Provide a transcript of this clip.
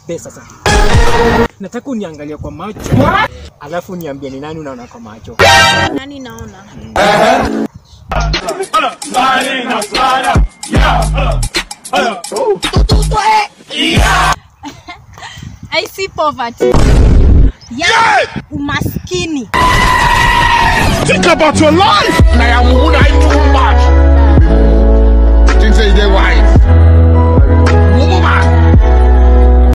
pesa sasa. Nataka uniangalie kwa macho. Alafu niambie ni nani unaona kwa macho. Nani naona? I see poverty. Yeah. Umasikini. Think about your life.